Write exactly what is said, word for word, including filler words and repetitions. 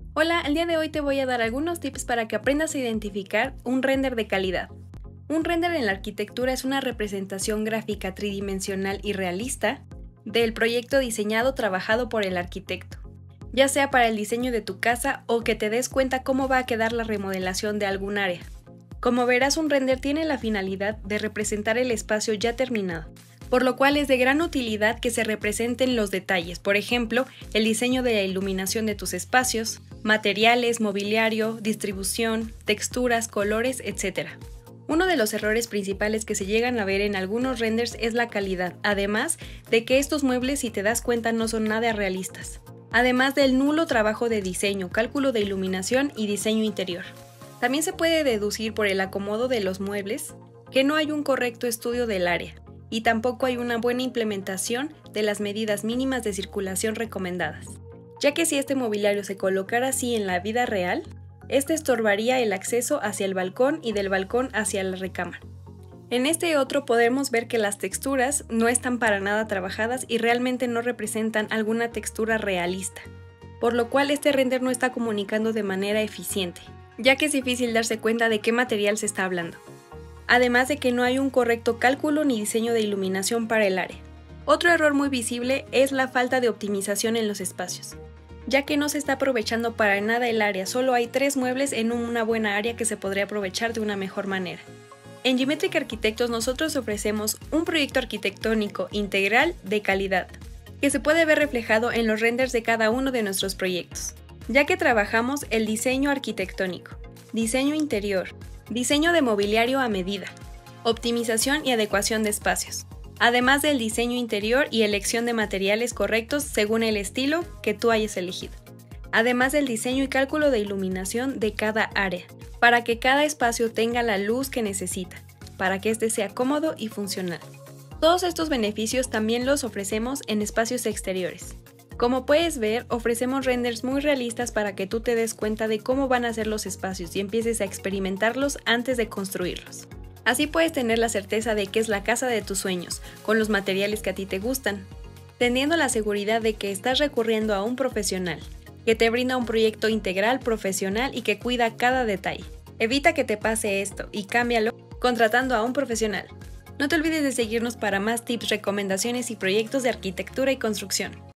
Hola, el día de hoy te voy a dar algunos tips para que aprendas a identificar un render de calidad. Un render en la arquitectura es una representación gráfica tridimensional y realista del proyecto diseñado trabajado por el arquitecto, ya sea para el diseño de tu casa o que te des cuenta cómo va a quedar la remodelación de algún área. Como verás, un render tiene la finalidad de representar el espacio ya terminado, por lo cual es de gran utilidad que se representen los detalles, por ejemplo, el diseño de la iluminación de tus espacios, materiales, mobiliario, distribución, texturas, colores, etcétera. Uno de los errores principales que se llegan a ver en algunos renders es la calidad, además de que estos muebles, si te das cuenta, no son nada realistas, además del nulo trabajo de diseño, cálculo de iluminación y diseño interior. También se puede deducir por el acomodo de los muebles que no hay un correcto estudio del área, y tampoco hay una buena implementación de las medidas mínimas de circulación recomendadas, ya que si este mobiliario se colocara así en la vida real, este estorbaría el acceso hacia el balcón y del balcón hacia la recámara. En este otro podemos ver que las texturas no están para nada trabajadas y realmente no representan alguna textura realista, por lo cual este render no está comunicando de manera eficiente, ya que es difícil darse cuenta de qué material se está hablando. Además de que no hay un correcto cálculo ni diseño de iluminación para el área. Otro error muy visible es la falta de optimización en los espacios, ya que no se está aprovechando para nada el área, solo hay tres muebles en una buena área que se podría aprovechar de una mejor manera. En Geometric Architects nosotros ofrecemos un proyecto arquitectónico integral de calidad, que se puede ver reflejado en los renders de cada uno de nuestros proyectos, ya que trabajamos el diseño arquitectónico, diseño interior, diseño de mobiliario a medida, optimización y adecuación de espacios, además del diseño interior y elección de materiales correctos según el estilo que tú hayas elegido, además del diseño y cálculo de iluminación de cada área, para que cada espacio tenga la luz que necesita, para que éste sea cómodo y funcional. Todos estos beneficios también los ofrecemos en espacios exteriores. Como puedes ver, ofrecemos renders muy realistas para que tú te des cuenta de cómo van a ser los espacios y empieces a experimentarlos antes de construirlos. Así puedes tener la certeza de que es la casa de tus sueños, con los materiales que a ti te gustan, teniendo la seguridad de que estás recurriendo a un profesional, que te brinda un proyecto integral, profesional y que cuida cada detalle. Evita que te pase esto y cámbialo contratando a un profesional. No te olvides de seguirnos para más tips, recomendaciones y proyectos de arquitectura y construcción.